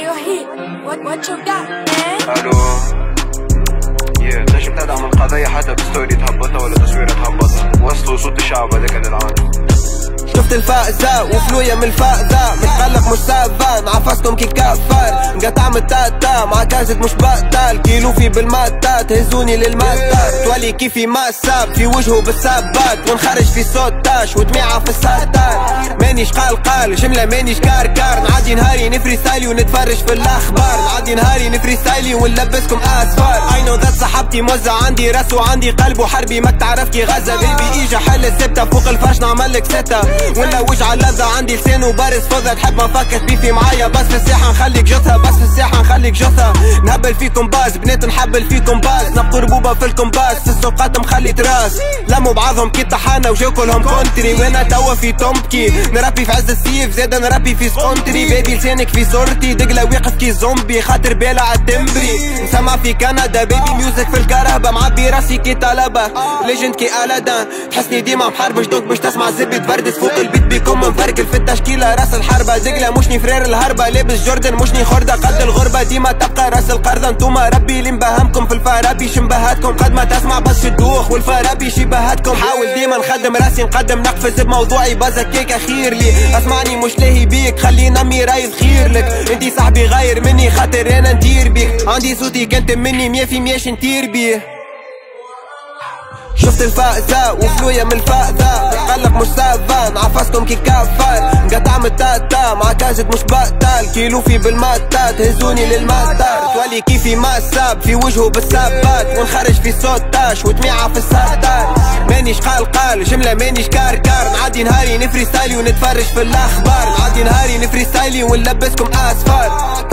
Ayo Heat, what you got, man? الو نجم تدعم القضية حتى بستوري تهبطها ولا تصوير تهبطها. وصلوا صوت الشعب هذاك للعالم. شفت الفائزة وفلوية من الفائزة، متقلق مش سافان عفستم كي كفار، نقطع من التاتا مع كاسة مش بقتال، كيلو في بالماتا تهزوني للماتا، تولي كيفي ما ساب في وجهه بالسابات، ونخرج في صوت تاش ودميعة في الساتار، مانيش قال جملة مانيش كار نعدي نهاري نفري ستايلي ونتفرج في الاخبار، نعدي نهاري نفري ستايلي ونلبسكم اسفار. I know that صاحبتي موزع عندي راس وعندي قلب وحربي ما تعرف كي غزة، بيبي اجا حل السبتة فوق الفرش نعملك ستة، ولا وجع اللذة عندي لسان وبارز فوزة، تحب ما فكت بيفي معايا بس في الساحة نخليك جثة، بس في الساحة نخليك جثة، نهبل فيكم باز بنات نحبل فيكم باز، نبقوا ربوبة في الكومباس في السوقات مخلي تراس، لموا بعضهم كي طحانة وجاو كلهم كونتري، وانا توا في تومبكي نربي في عز السيف زادا نربي في سكونتري، بيبي لسانك في صورتي دقلة واقف كي زومبي، خاطر بالع عالتمبري، نسمع في كندا بيبي ميوزك في الكهرباء، معبي راسي كي طلبة ليجند كي ألادان، تحسني ديما محاربش دوك باش تسمع زبي تفردس فوق البيت بيكون مفرقل في التشكيلة، راس الحربة دقلة مشني فرير الهربة، لابس جوردن مشني خردة قد الغربة، ديما تبقى راس القردة، انتوما ربي اللي مبهمكم في الفرابي شنبهاتكم، قد ما تسمع بس شدوخ والفرابي شبهاتكم، حاول ديما نخدم راسي نقدم نقفز بموضوعي بزكيك اخير لي، اسمعني مش لاهي بيك خلي نمي رايد خير لك، انتي صاحبي غير مني خاطر انا ندير بيك، عندي صوتي كنت مني 100% نطير بيه. شفت الفائزة وفلوية من الفائزة، متقلق مش سافان عفستم كي كفار، نقطع من التاتا مع كاسة مش بقتال، كيلو في بالماتا تهزوني للماتا، تولي كيفي ما ساب في وجهه بالسابات، ونخرج في صوت تاش ودميعة في الساتار، مانيش قال جملة مانيش كار نعدي نهاري نفري ستايلي ونتفرج في الاخبار، نعدي نهاري نفري ستايلي ونلبسكم اسفار.